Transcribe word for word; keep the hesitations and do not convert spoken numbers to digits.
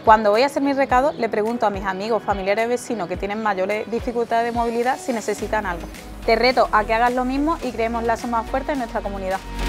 Cuando voy a hacer mi recado, le pregunto a mis amigos, familiares, vecinos que tienen mayores dificultades de movilidad si necesitan algo. Te reto a que hagas lo mismo y creemos lazos más fuertes en nuestra comunidad.